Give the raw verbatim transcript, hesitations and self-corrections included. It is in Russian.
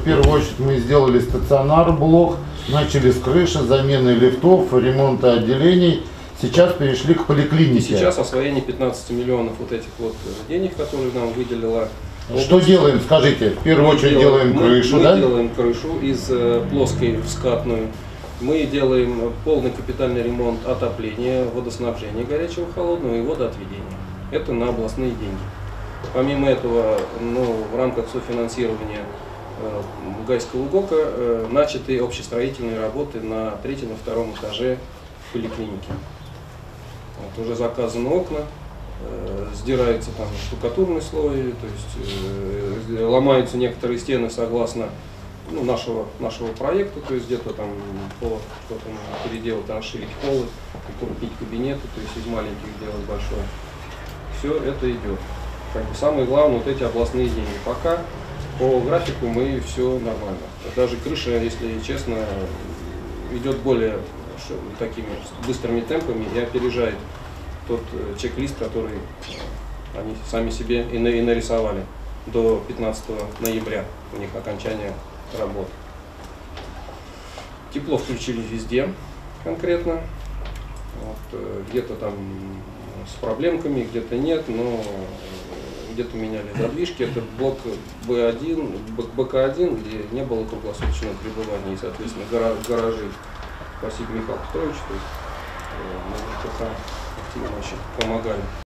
в первую очередь мы сделали стационар-блок, начали с крыши, замены лифтов, ремонта отделений. Сейчас перешли к поликлинике. Сейчас освоение пятнадцати миллионов вот этих вот денег, которые нам выделила. Что делаем, скажите? В первую мы очередь делаем, делаем крышу, мы, да? Мы делаем крышу из плоской в скатную. Мы делаем полный капитальный ремонт отопления, водоснабжения горячего, холодного и водоотведения. Это на областные деньги. Помимо этого, ну, в рамках софинансирования э, Гайского ГОКа э, начаты общестроительные работы на третьем и втором этаже поликлиники. Вот, уже заказаны окна, э, сдирается там штукатурный слой, то есть э, ломаются некоторые стены согласно ну, нашего, нашего проекта, то есть где-то там по что-то переделать, расширить холлы, укрупнить кабинеты, то есть из маленьких сделать большое. Все это идет. Как бы самое главное, вот эти областные деньги. Пока по графику мы все нормально. Даже крыша, если честно, идет более такими быстрыми темпами и опережает тот чек-лист, который они сами себе и нарисовали до пятнадцатого ноября, у них окончание работ. Тепло включили везде конкретно. Вот, где-то там с проблемками, где-то нет, но где-то меняли задвижки. Это блок Б один, БК один, где не было круглосуточного пребывания и, соответственно, гаражи. Спасибо Михаилу Петровичу, то есть, мы ЖКХ активно помогали.